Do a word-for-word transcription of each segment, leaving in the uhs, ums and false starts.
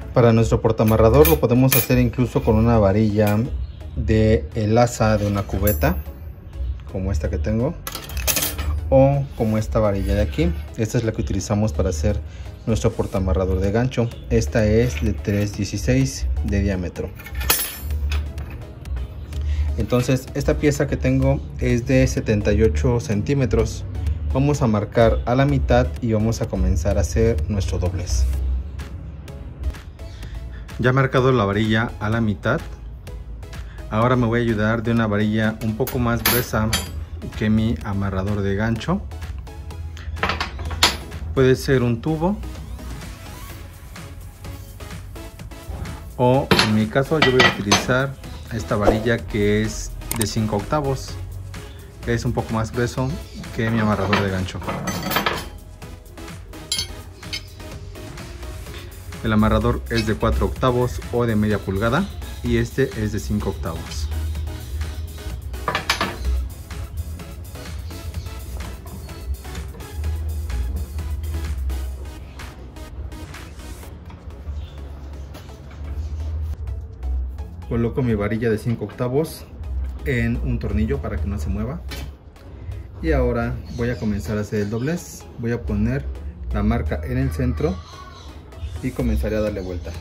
Para nuestro portamarrador lo podemos hacer incluso con una varilla de el asa de una cubeta, como esta que tengo, o como esta varilla de aquí. Esta es la que utilizamos para hacer nuestro portamarrador de gancho. Esta es de tres dieciséis de diámetro. Entonces esta pieza que tengo es de setenta y ocho centímetros. Vamos a marcar a la mitad y vamos a comenzar a hacer nuestro doblez. Ya he marcado la varilla a la mitad. Ahora me voy a ayudar de una varilla un poco más gruesa que mi amarrador de gancho. Puede ser un tubo, o en mi caso yo voy a utilizar esta varilla que es de cinco octavos, que es un poco más grueso que mi amarrador de gancho. El amarrador es de cuatro octavos o de media pulgada y este es de cinco octavos. Coloco mi varilla de cinco octavos en un tornillo para que no se mueva. Y ahora voy a comenzar a hacer el doblez. Voy a poner la marca en el centro y comenzaré a darle vuelta.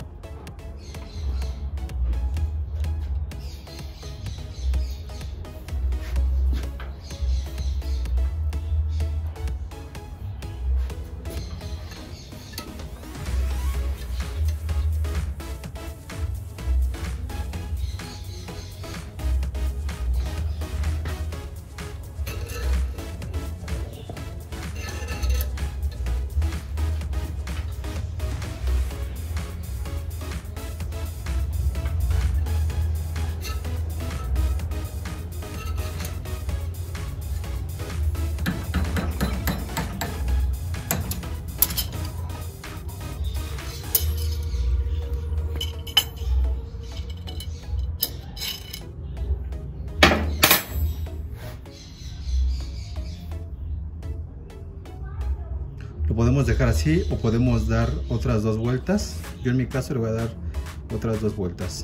Lo podemos dejar así o podemos dar otras dos vueltas. Yo en mi caso le voy a dar otras dos vueltas.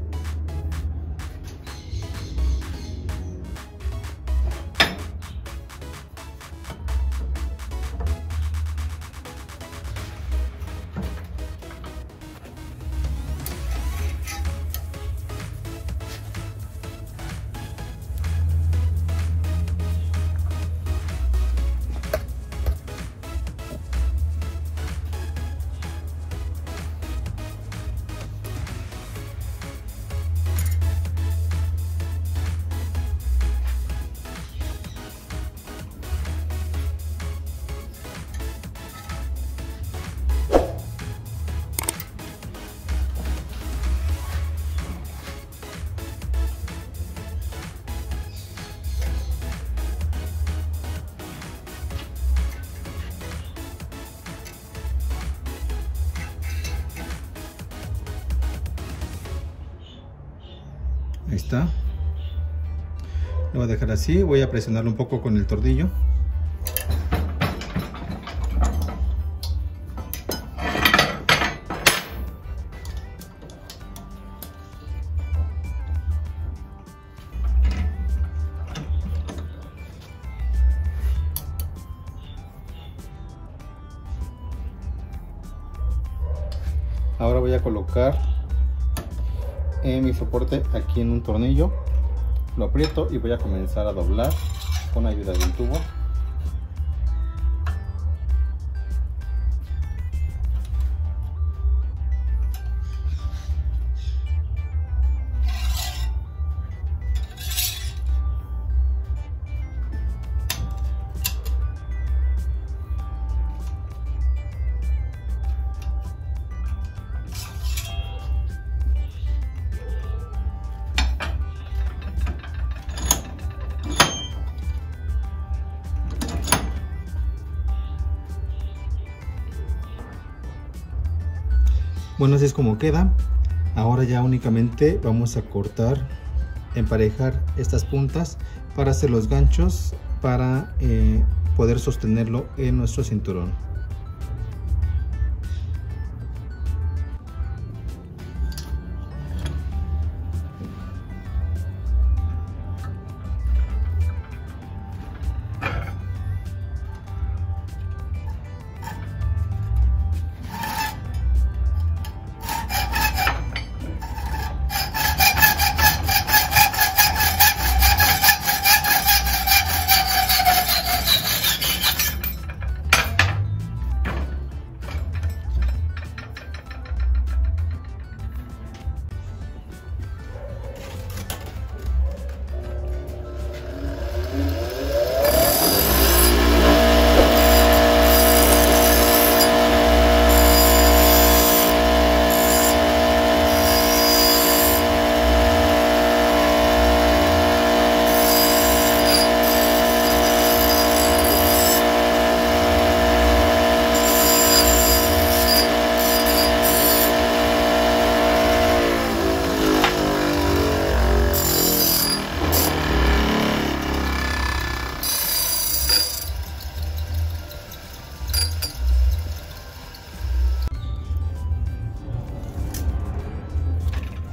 Ahí está. Lo voy a dejar así. Voy a presionarlo un poco con el tornillo. Ahora voy a colocar en mi soporte aquí en un tornillo, lo aprieto y voy a comenzar a doblar con ayuda de un tubo. Bueno, así es como queda. Ahora ya únicamente vamos a cortar, emparejar estas puntas para hacer los ganchos para eh, poder sostenerlo en nuestro cinturón.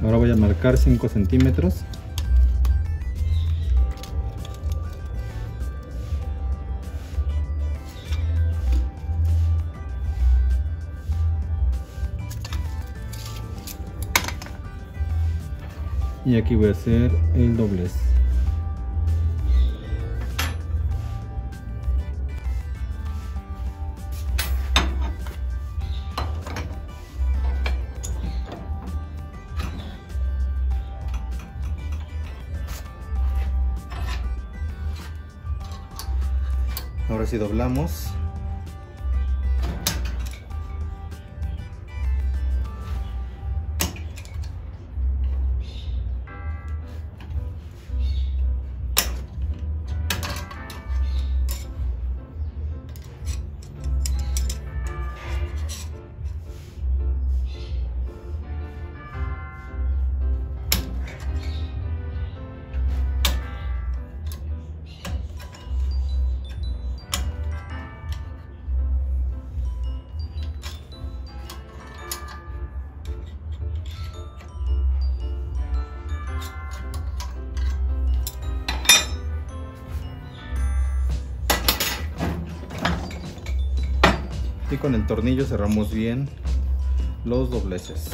Ahora voy a marcar cinco centímetros. Y aquí voy a hacer el doblez. Ahora sí doblamos. Y con el tornillo cerramos bien los dobleces.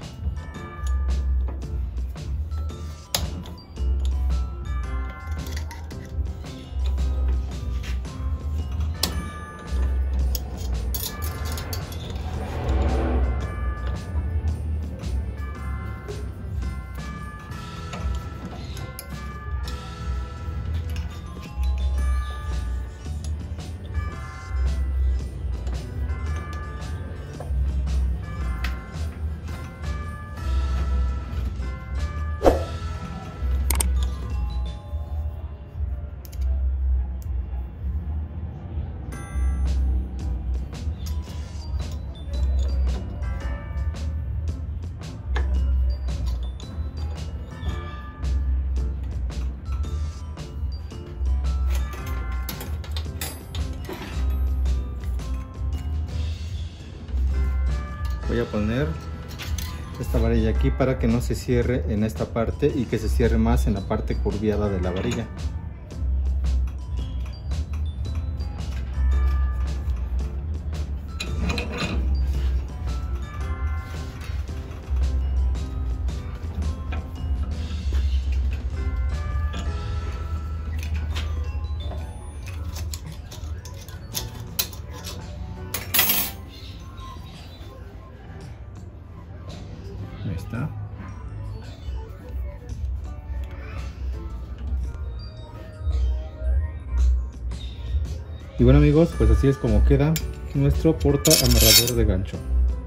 Voy a poner esta varilla aquí para que no se cierre en esta parte y que se cierre más en la parte curviada de la varilla. Ahí está. Y bueno amigos, pues así es como queda nuestro porta amarrador de gancho.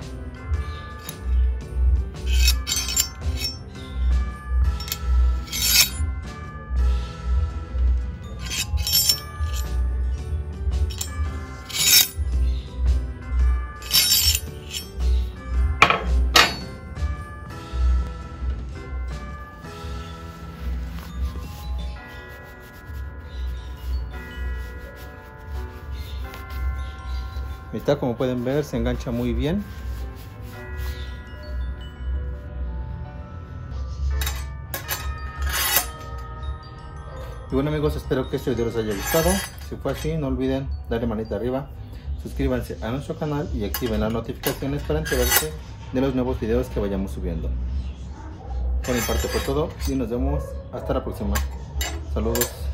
Ahí está, como pueden ver, se engancha muy bien. Y bueno amigos, espero que este video les haya gustado. Si fue así, no olviden darle manita arriba, suscríbanse a nuestro canal y activen las notificaciones para enterarse de los nuevos videos que vayamos subiendo. Por mi parte fue todo y nos vemos hasta la próxima. Saludos.